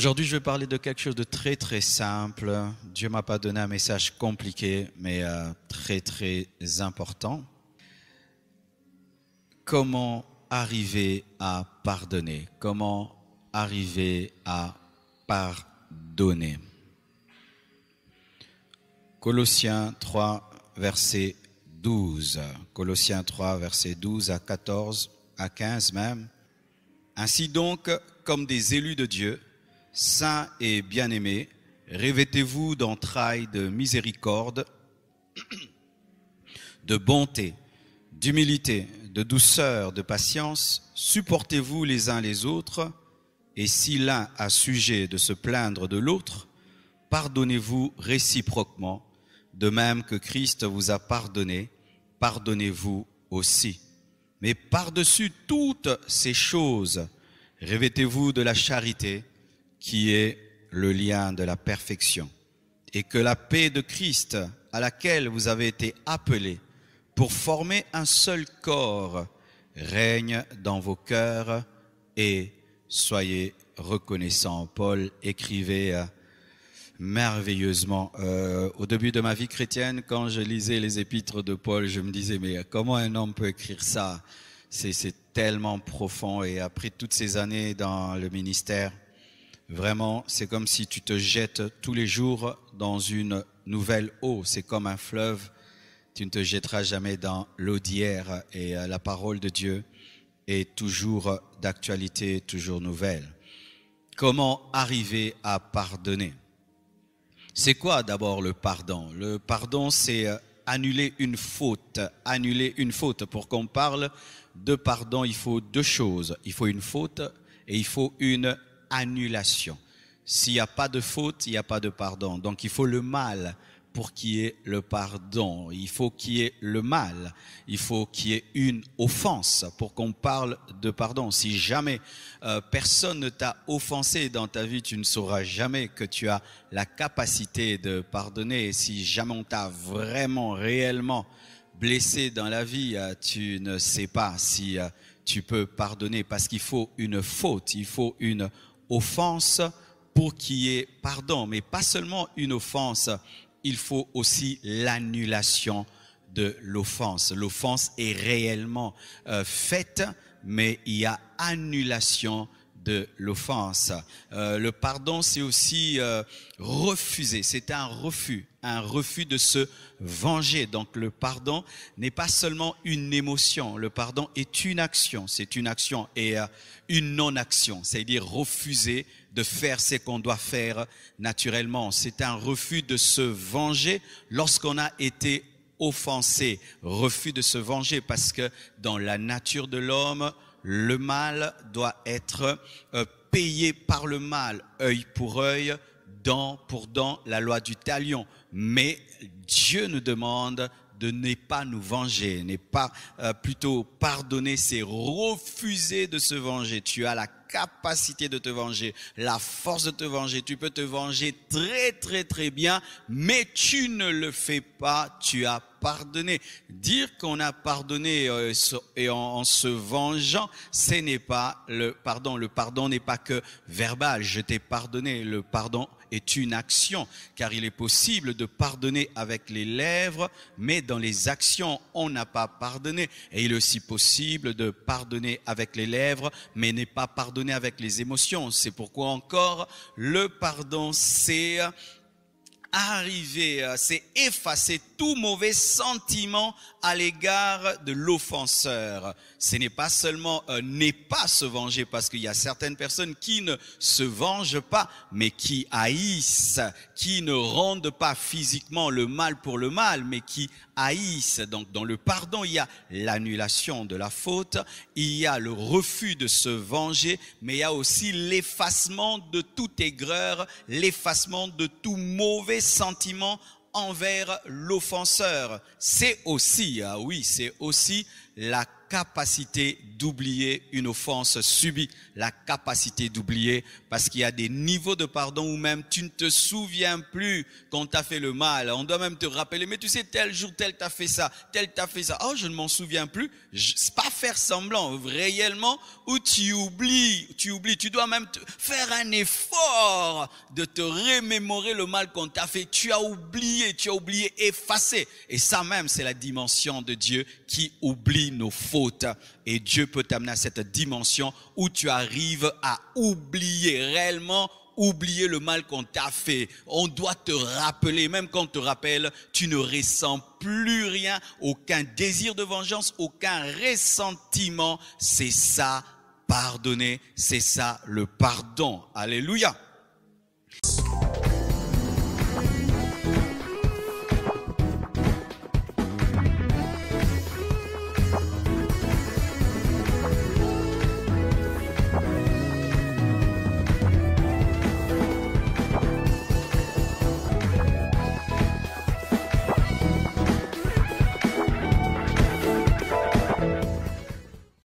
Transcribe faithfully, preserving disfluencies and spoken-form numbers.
Aujourd'hui, je vais parler de quelque chose de très très simple. Dieu m'a pas donné un message compliqué, mais euh, très très important. Comment arriver à pardonner? Comment arriver à pardonner? Colossiens trois, verset douze. Colossiens trois, verset douze à quatorze, à quinze même. Ainsi donc, comme des élus de Dieu, saints et bien-aimés, revêtez-vous d'entrailles de miséricorde, de bonté, d'humilité, de douceur, de patience. Supportez-vous les uns les autres, et si l'un a sujet de se plaindre de l'autre, pardonnez-vous réciproquement, de même que Christ vous a pardonné, pardonnez-vous aussi. Mais par-dessus toutes ces choses, revêtez-vous de la charité, qui est le lien de la perfection. Et que la paix de Christ, à laquelle vous avez été appelés pour former un seul corps, règne dans vos cœurs et soyez reconnaissants. Paul écrivait euh, merveilleusement. Euh, au début de ma vie chrétienne, quand je lisais les épîtres de Paul, je me disais, mais comment un homme peut écrire ça? C'est, c'est tellement profond. Et après toutes ces années dans le ministère, vraiment, c'est comme si tu te jettes tous les jours dans une nouvelle eau. C'est comme un fleuve. Tu ne te jetteras jamais dans l'eau d'hier. Et la parole de Dieu est toujours d'actualité, toujours nouvelle. Comment arriver à pardonner? C'est quoi d'abord le pardon? Le pardon, c'est annuler une faute. Annuler une faute. Pour qu'on parle de pardon, il faut deux choses. Il faut une faute et il faut une annulation. S'il n'y a pas de faute, il n'y a pas de pardon. Donc il faut le mal pour qu'il y ait le pardon. Il faut qu'il y ait le mal. Il faut qu'il y ait une offense pour qu'on parle de pardon. Si jamais euh, personne ne t'a offensé dans ta vie, tu ne sauras jamais que tu as la capacité de pardonner. Et si jamais on t'a vraiment, réellement blessé dans la vie, euh, tu ne sais pas si euh, tu peux pardonner parce qu'il faut une faute, il faut une offense pour qu'il y ait pardon, mais pas seulement une offense, il faut aussi l'annulation de l'offense. L'offense est réellement euh, faite, mais il y a annulation de l'offense. Euh, le pardon, c'est aussi euh, refuser, c'est un refus, un refus de se venger. Donc le pardon n'est pas seulement une émotion, le pardon est une action, c'est une action et euh, une non-action, c'est-à-dire refuser de faire ce qu'on doit faire naturellement. C'est un refus de se venger lorsqu'on a été offensé, refus de se venger parce que dans la nature de l'homme, le mal doit être euh, payé par le mal, œil pour œil, dent pour dent, la loi du talion. Mais Dieu nous demande de ne pas nous venger, n'est pas euh, plutôt pardonner, c'est refuser de se venger. Tu as la capacité de te venger, la force de te venger. Tu peux te venger très très très bien, mais tu ne le fais pas, tu as pardonné. Dire qu'on a pardonné euh, et en, en se vengeant, ce n'est pas le pardon. Le pardon n'est pas que verbal, je t'ai pardonné. Le pardon est une action, car il est possible de pardonner avec les lèvres, mais dans les actions, on n'a pas pardonné. Et il est aussi possible de pardonner avec les lèvres, mais n'est pas pardonner avec les émotions. C'est pourquoi encore, le pardon, c'est arriver, c'est effacer tout mauvais sentiment à l'égard de l'offenseur. Ce n'est pas seulement euh, n'est pas se venger, parce qu'il y a certaines personnes qui ne se vengent pas, mais qui haïssent, qui ne rendent pas physiquement le mal pour le mal, mais qui haïssent. Donc dans le pardon, il y a l'annulation de la faute, il y a le refus de se venger, mais il y a aussi l'effacement de toute aigreur, l'effacement de tout mauvais sentiment envers l'offenseur. C'est aussi, ah oui, c'est aussi la capacité d'oublier une offense subie, la capacité d'oublier, parce qu'il y a des niveaux de pardon où même tu ne te souviens plus qu'on t'a fait le mal. On doit même te rappeler, mais tu sais, tel jour, tel t'a fait ça, tel t'a fait ça. Oh, je ne m'en souviens plus. C'est pas faire semblant, réellement, ou tu oublies, tu oublies. Tu dois même te faire un effort de te remémorer le mal qu'on t'a fait. Tu as oublié, tu as oublié, effacé. Et ça même, c'est la dimension de Dieu qui oublie nos fautes. Et Dieu peut t'amener à cette dimension où tu arrives à oublier, réellement oublier le mal qu'on t'a fait. On doit te rappeler, même quand on te rappelle, tu ne ressens plus rien, aucun désir de vengeance, aucun ressentiment. C'est ça, pardonner, c'est ça le pardon. Alléluia.